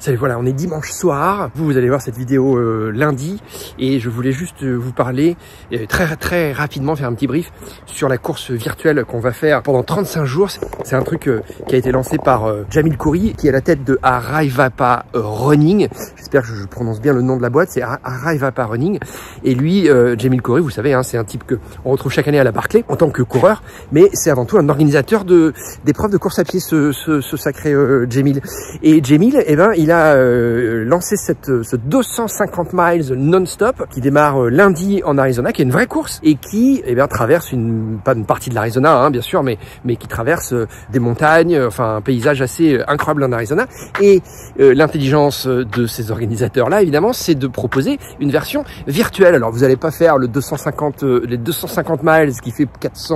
Salut, voilà, on est dimanche soir. Vous allez voir cette vidéo lundi et je voulais juste vous parler très rapidement, faire un petit brief sur la course virtuelle qu'on va faire pendant 35 jours. C'est un truc qui a été lancé par Jamil Khoury, qui est à la tête de Araivapa Running. J'espère que je prononce bien le nom de la boîte, c'est Araivapa Running. Et lui, Jamil Khoury, vous savez, hein, c'est un type qu'on retrouve chaque année à la Barclay en tant que coureur, mais c'est avant tout un organisateur d'épreuves de course à pied, ce sacré Jamil. Et Jamil, eh ben, il a lancé ce 250 miles non-stop qui démarre lundi en Arizona, qui est une vraie course et qui, eh bien, traverse pas une partie de l'Arizona, hein, bien sûr, mais qui traverse des montagnes, enfin un paysage assez incroyable en Arizona. Et l'intelligence de ces organisateurs-là, évidemment, c'est de proposer une version virtuelle. Alors, vous n'allez pas faire les 250 miles qui fait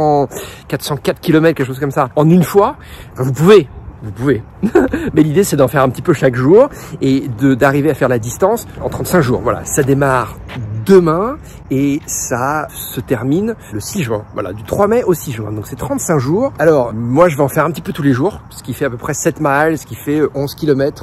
404 km, quelque chose comme ça, en une fois. Enfin, vous pouvez. Mais l'idée, c'est d'en faire un petit peu chaque jour et d'arriver à faire la distance en 35 jours. Voilà, ça démarre demain et ça se termine le 6 juin. Voilà, du 3 mai au 6 juin. Donc, c'est 35 jours. Alors, moi, je vais en faire un petit peu tous les jours, ce qui fait à peu près 7 miles, ce qui fait 11 km,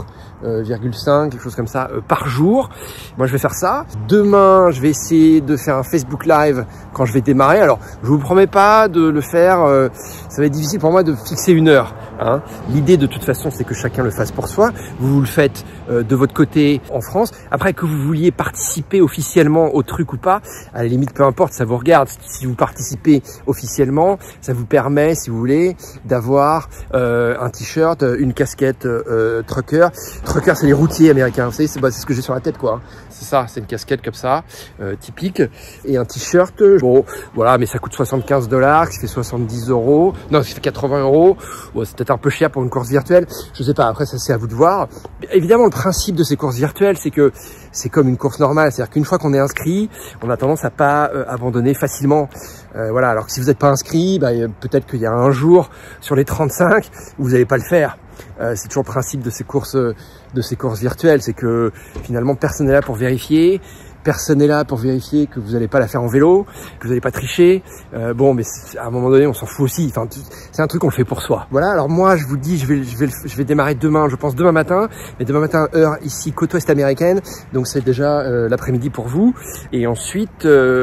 5, quelque chose comme ça, par jour. Moi, je vais faire ça. Demain, je vais essayer de faire un Facebook Live quand je vais démarrer. Alors, je vous promets pas de le faire. Ça va être difficile pour moi de fixer une heure. Hein. L'idée de toute façon, c'est que chacun le fasse pour soi. Vous le faites de votre côté en France. Après, que vous vouliez participer officiellement au truc ou pas, à la limite, peu importe, ça vous regarde. Si vous participez officiellement, ça vous permet, si vous voulez, d'avoir un t-shirt, une casquette trucker. Trucker, c'est les routiers américains. Vous savez, c'est ce que j'ai sur la tête, quoi. C'est ça, c'est une casquette comme ça, typique. Et un t-shirt, bon, voilà, mais ça coûte $75, qui fait 70 €. Non, ça fait 80 €. Bon, c'est peut-être un peu cher pour une course virtuelle. Je sais pas, après, ça, c'est à vous de voir. Évidemment, le principe de ces courses virtuelles, c'est que c'est comme une course normale. C'est-à-dire qu'une fois qu'on est inscrit, on a tendance à pas abandonner facilement. Voilà, alors que si vous n'êtes pas inscrit, bah, peut-être qu'il y a un jour sur les 35 où vous n'allez pas le faire. C'est toujours le principe de ces courses virtuelles, c'est que finalement personne n'est là pour vérifier, personne n'est là pour vérifier que vous n'allez pas la faire en vélo, que vous n'allez pas tricher. Bon, mais à un moment donné, on s'en fout aussi. Enfin, c'est un truc qu'on le fait pour soi. Voilà. Alors moi, je vous dis, je vais démarrer demain. Je pense demain matin, mais demain matin heure ici côte ouest américaine. Donc c'est déjà l'après-midi pour vous. Et ensuite,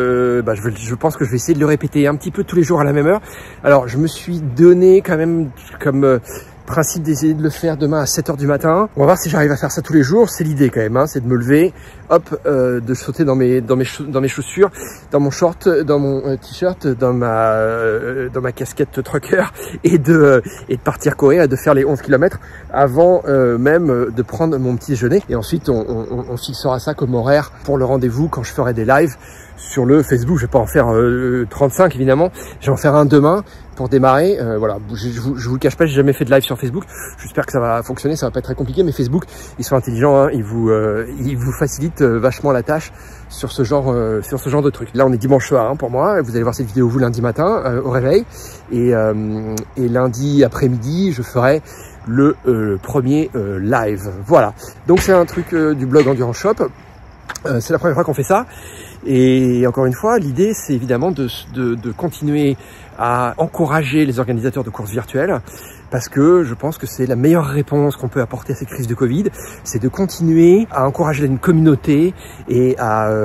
je pense que je vais essayer de le répéter un petit peu tous les jours à la même heure. Alors je me suis donné quand même comme principe d'essayer de le faire demain à 7 h du matin. On va voir si j'arrive à faire ça tous les jours. C'est l'idée quand même, hein, c'est de me lever, hop, de sauter dans mes chaussures, dans mon short, dans mon t-shirt, dans ma casquette trucker et de partir courir et de faire les 11 km avant même de prendre mon petit déjeuner. Et ensuite, on fixera ça comme horaire pour le rendez-vous quand je ferai des lives sur le Facebook. Je vais pas en faire 35 évidemment. Je vais en faire un demain pour démarrer. Voilà, je vous le cache pas, j'ai jamais fait de live sur Facebook. J'espère que ça va fonctionner, ça va pas être très compliqué, mais Facebook, ils sont intelligents, hein, ils vous facilitent vachement la tâche sur ce genre de truc. Là, on est dimanche soir, hein, pour moi. Vous allez voir cette vidéo vous lundi matin au réveil, et lundi après-midi, je ferai le premier live. Voilà. Donc c'est un truc du blog Endurance Shop. C'est la première fois qu'on fait ça. Et encore une fois, l'idée, c'est évidemment de continuer à encourager les organisateurs de courses virtuelles, parce que je pense que c'est la meilleure réponse qu'on peut apporter à cette crise de Covid, c'est de continuer à encourager une communauté et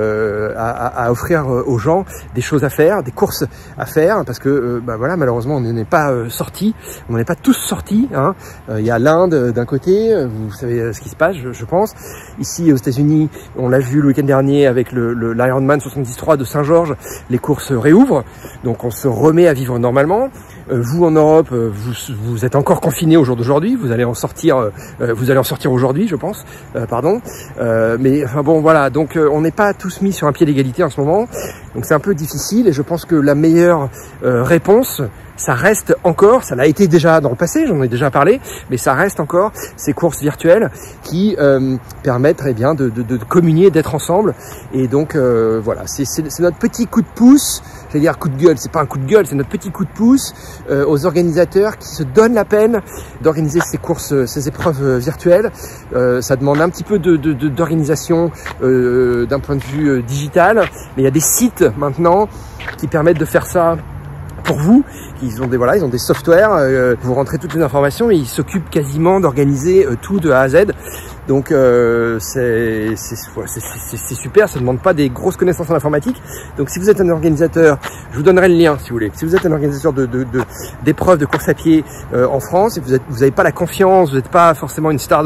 à offrir aux gens des choses à faire, des courses à faire, parce que voilà, malheureusement, on n'est pas sortis, on n'est pas tous sortis. Hein. Il y a l'Inde d'un côté, vous savez ce qui se passe, je pense. Ici aux États-Unis, on l'a vu le week-end dernier avec l'Ironman 73 de Saint-Georges, les courses réouvrent, donc on se remet à vivre normalement. Vous en Europe, vous êtes encore confinés au jour d'aujourd'hui. Vous allez en sortir aujourd'hui, je pense. Mais enfin bon, voilà. Donc on n'est pas tous mis sur un pied d'égalité en ce moment. Donc c'est un peu difficile. Et je pense que la meilleure réponse, ça reste encore, ça l'a été déjà dans le passé, j'en ai déjà parlé, mais ça reste encore ces courses virtuelles qui permettent bien de communier, d'être ensemble. Et donc voilà, c'est notre petit coup de pouce. J'allais dire coup de gueule, c'est pas un coup de gueule, c'est notre petit coup de pouce aux organisateurs qui se donnent la peine d'organiser ces courses, ces épreuves virtuelles. Ça demande un petit peu d'organisation d'un point de vue digital, mais il y a des sites maintenant qui permettent de faire ça pour vous, ils ont des softwares, vous rentrez toutes les informations et ils s'occupent quasiment d'organiser tout de A à Z. Donc c'est super, ça ne demande pas des grosses connaissances en informatique. Donc si vous êtes un organisateur, je vous donnerai le lien si vous voulez. Si vous êtes un organisateur d'épreuves de course à pied en France et vous n'avez pas la confiance, vous n'êtes pas forcément une star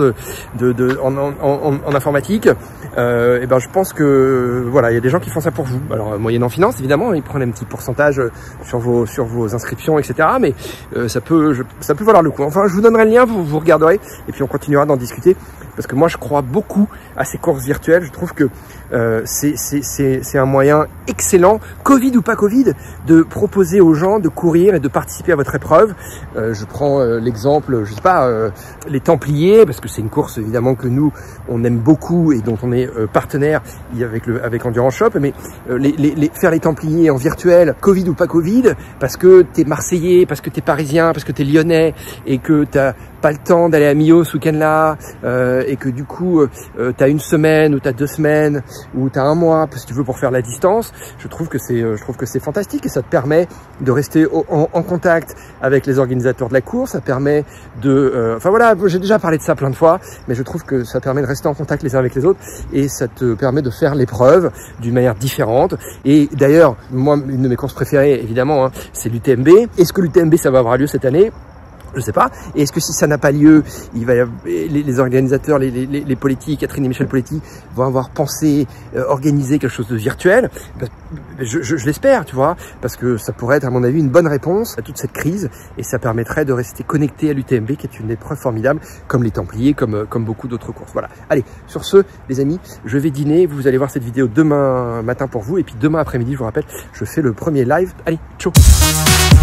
en informatique, et ben je pense que voilà, il y a des gens qui font ça pour vous. Alors moyennant finance évidemment, ils prennent un petit pourcentage sur vos inscriptions, etc. Mais ça peut valoir le coup. Enfin, je vous donnerai le lien, vous regarderez et puis on continuera d'en discuter. Parce que moi, je crois beaucoup à ces courses virtuelles. Je trouve que c'est un moyen excellent, Covid ou pas Covid, de proposer aux gens de courir et de participer à votre épreuve. Je prends l'exemple, je sais pas, les Templiers, parce que c'est une course évidemment que nous, on aime beaucoup et dont on est partenaire avec Endurance Shop. Mais faire les Templiers en virtuel, Covid ou pas Covid, parce que t'es Marseillais, parce que t'es Parisien, parce que t'es Lyonnais et que t'as pas le temps d'aller à Millau ce week-end-là, et que du coup t'as une semaine ou t'as 2 semaines ou t'as 1 mois si tu veux pour faire la distance. Je trouve que c'est fantastique et ça te permet de rester en contact avec les organisateurs de la course. Ça permet de, enfin voilà, j'ai déjà parlé de ça plein de fois, mais je trouve que ça permet de rester en contact les uns avec les autres et ça te permet de faire l'épreuve d'une manière différente. Et d'ailleurs, moi, une de mes courses préférées, évidemment, hein, c'est l'UTMB. Est-ce que l'UTMB ça va avoir lieu cette année ? Je sais pas. Et est-ce que si ça n'a pas lieu, les organisateurs, les politiques, Catherine et Michel Poletti vont avoir pensé organiser quelque chose de virtuel? Je l'espère, tu vois, parce que ça pourrait être, à mon avis, une bonne réponse à toute cette crise et ça permettrait de rester connecté à l'UTMB, qui est une épreuve formidable, comme les Templiers, comme beaucoup d'autres courses. Voilà. Allez, sur ce, les amis, je vais dîner. Vous allez voir cette vidéo demain matin pour vous et puis demain après-midi, je vous rappelle, je fais le premier live. Allez, ciao.